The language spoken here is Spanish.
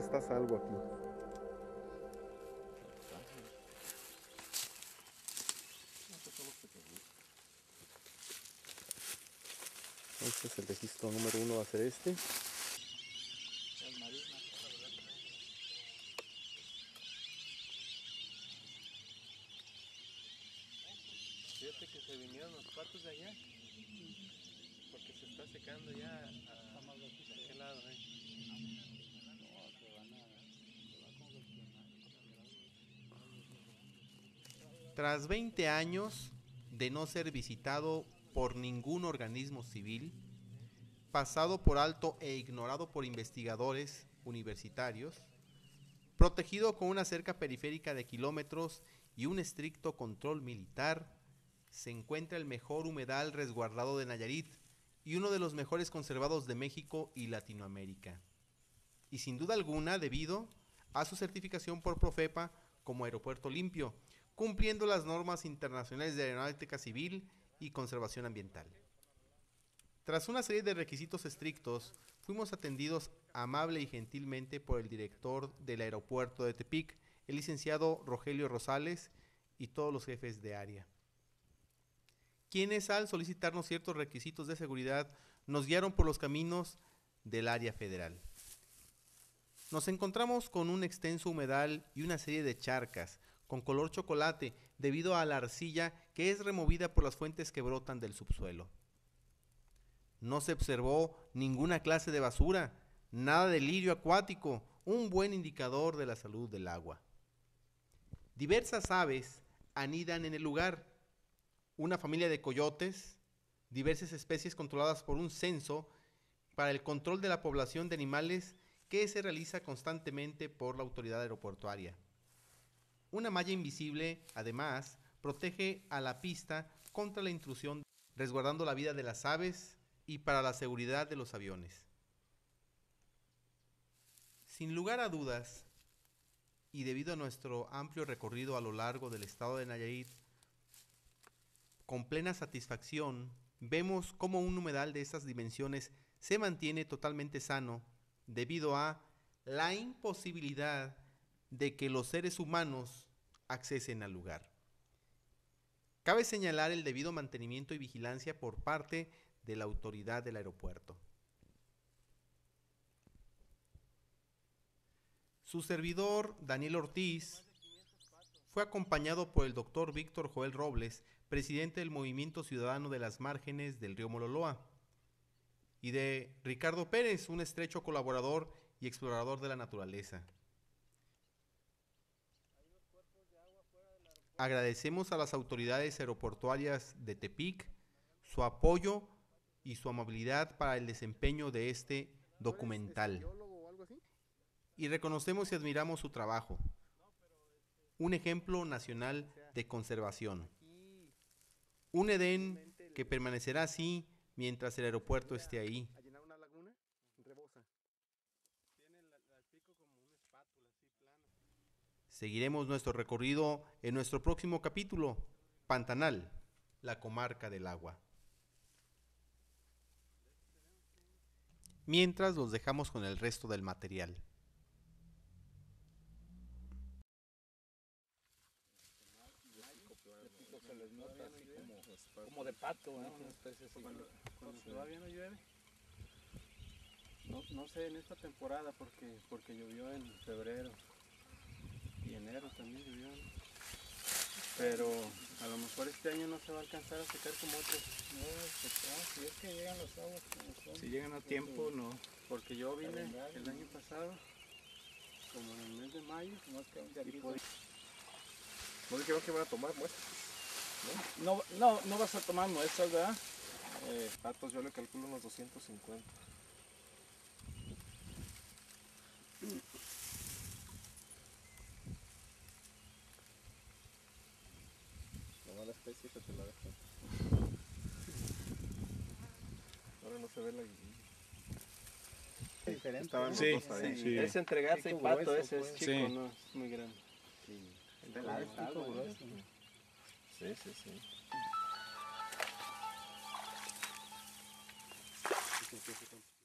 está salvo aquí. Este es el registro número 1, va a ser este. Fíjate que se vinieron los patos de allá, porque se está secando ya a aquel lado. Tras 20 años de no ser visitado por ningún organismo civil, pasado por alto e ignorado por investigadores universitarios, protegido con una cerca periférica de kilómetros y un estricto control militar, se encuentra el mejor humedal resguardado de Nayarit y uno de los mejores conservados de México y Latinoamérica. Y sin duda alguna debido a su certificación por Profepa como aeropuerto limpio, cumpliendo las normas internacionales de aeronáutica civil y conservación ambiental. Tras una serie de requisitos estrictos, fuimos atendidos amable y gentilmente por el director del aeropuerto de Tepic, el licenciado Rogelio Rosales, y todos los jefes de área, quienes al solicitarnos ciertos requisitos de seguridad nos guiaron por los caminos del área federal. Nos encontramos con un extenso humedal y una serie de charcas con color chocolate debido a la arcilla que es removida por las fuentes que brotan del subsuelo. No se observó ninguna clase de basura, nada de lirio acuático, un buen indicador de la salud del agua. Diversas aves anidan en el lugar, una familia de coyotes, diversas especies controladas por un censo para el control de la población de animales que se realiza constantemente por la autoridad aeroportuaria. Una malla invisible, además, protege a la pista contra la intrusión, resguardando la vida de las aves y para la seguridad de los aviones. Sin lugar a dudas, y debido a nuestro amplio recorrido a lo largo del estado de Nayarit, con plena satisfacción, vemos cómo un humedal de estas dimensiones se mantiene totalmente sano debido a la imposibilidad de que los seres humanos accesen al lugar. Cabe señalar el debido mantenimiento y vigilancia por parte de la autoridad del aeropuerto. Su servidor, Daniel Ortiz, fue acompañado por el doctor Víctor Joel Robles, presidente del Movimiento Ciudadano de las Márgenes del Río Mololoa, y de Ricardo Pérez, un estrecho colaborador y explorador de la naturaleza. Agradecemos a las autoridades aeroportuarias de Tepic su apoyo y su amabilidad para el desempeño de este documental. Y reconocemos y admiramos su trabajo. Un ejemplo nacional de conservación. Un Edén que permanecerá así mientras el aeropuerto esté ahí. Seguiremos nuestro recorrido en nuestro próximo capítulo, Pantanal, la comarca del agua. Mientras los dejamos con el resto del material. Como de pato, ¿no? Una especie así. Cuando todavía no llueve. No sé en esta temporada porque llovió en febrero y enero también llovió, ¿no? Pero a lo mejor este año no se va a alcanzar a secar como otros. No, si es que llegan las aguas como son. Si llegan a tiempo, no. Porque yo vine el año pasado, como en el mes de mayo. ¿No dijeron que van a tomar muestras? No vas a tomar muestras, ¿verdad? Patos yo le calculo unos 250. La mala especie que te la dejo. Ahora no se ve la guiguilla. Diferente. Estaban los Sí, dos ahí. sí. Es entre garza y pato, grueso, ese pues. es chico, Sí. no es muy grande. Sí. Es pico grueso. Sí.